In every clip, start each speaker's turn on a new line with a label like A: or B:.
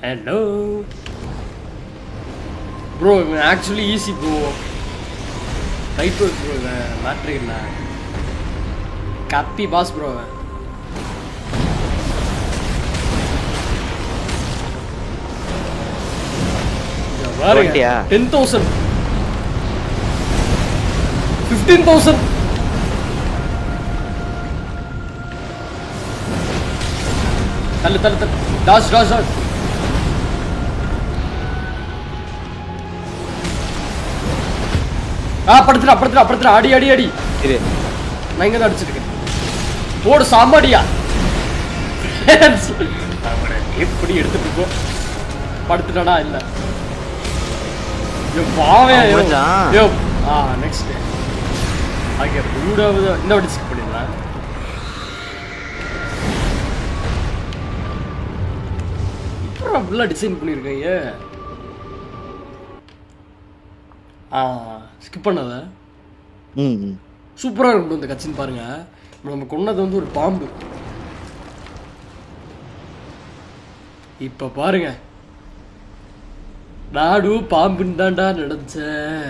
A: Hello. Bro, actually easy bro. Right bro, matter illa. Copy boss bro. Yeah, 10,000. 15,000. Tell. Dash. படுத்துறா அடி இரு நான் இங்க தான் அடிச்சிருக்கேன் போடு சாம்பாடியா எப்படி எடுத்துட்டு போ படுத்துடா இல்ல யோ பாவே யோ நெக்ஸ்ட் ஆகே ரூடாவது இந்த வாட்டி ஸ்கிப் பண்ணிடலாம் இப்போ ஃபுல்லா டிசைன் பண்ணிருக்கீங்க ஸ்கிப் பண்ணாத சூப்பரா இருக்கும் இந்த கட்சின்னு பாருங்க நம்ம கொன்னது வந்து ஒரு பாம்பு இப்ப பாருங்க நாடு பாம்புன்னு தான்டா நினைச்சேன்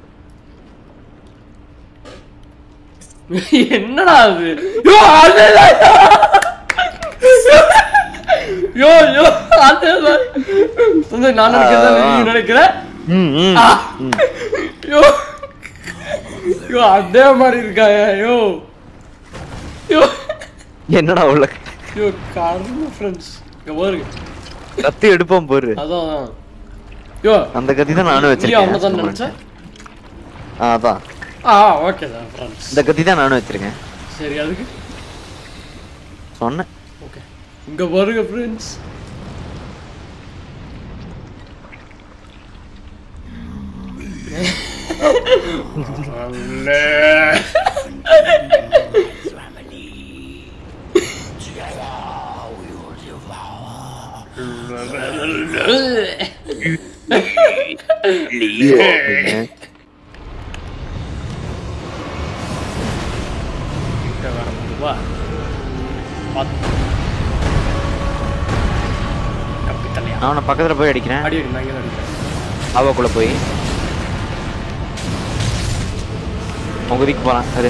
A: என்னடா அது யோ நான் நினைக்கிறேன் யோ அதே மாதிரி இருக்காயா யோ
B: என்னடா உள்ள
A: யோ கர்ம ஃப்ரெண்ட்ஸ் இங்க பாருங்க
B: கத்தி எடுப்போம் பாரு
A: அதான் யோ
B: அந்த கத்தி தான் நானும் வச்சிருக்கேன்
A: நீ அவனதான் நினைச்சேன்
B: அதான்
A: ஓகே தான் ஃப்ரெண்ட்ஸ்
B: இந்த கத்தி தான் நானும் வச்சிருக்கேன்
A: சரி அதுக்கு
B: சொன்னேன்
A: ஓகே இங்க பாருங்க ஃப்ரெண்ட்ஸ்
B: அவனை பக்கத்துல போய் அடிக்கிறேன் அவக்குள்ள போய் உங்கதிக்கு போலாம் அது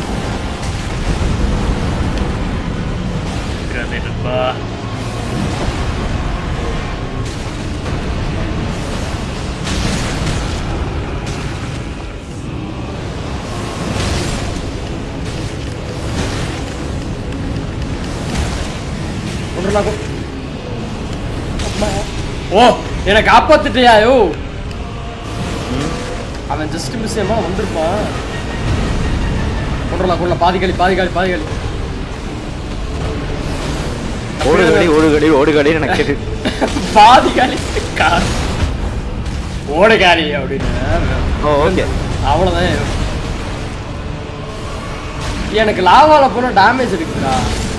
B: ஓ என்ன காப்பாத்திட்டியா யோ அவன் ஜஸ்ட் மிஸ் ஏமா வந்திருப்பான் கொண்டலாம் பாதிகளி ஓடுகாடி எனக்கு
A: பாதிகளி ஓடுகாடி அப்படின்னு அவ்வளவுதான் எனக்கு லாவால போனா டேமேஜ் இருக்குடா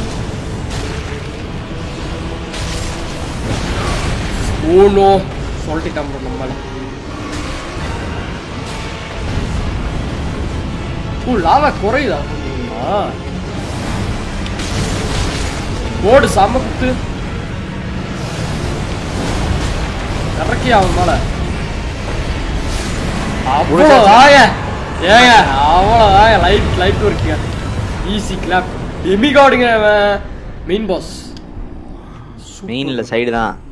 A: ஓனோ சொல்லிட்டான் நம்மள லாவா குறையுதா ஓடு சாம குத்து இறக்கி அவன் மேல அவ்வளோதாங்க ஏங்க அவ்வளோதாங்க லைட் ஒர்க்கிங்க ஈஸி கிளாப் டெமிகாடுங்க மெயின் பாஸ்
B: மெயின்ல சைடு தான்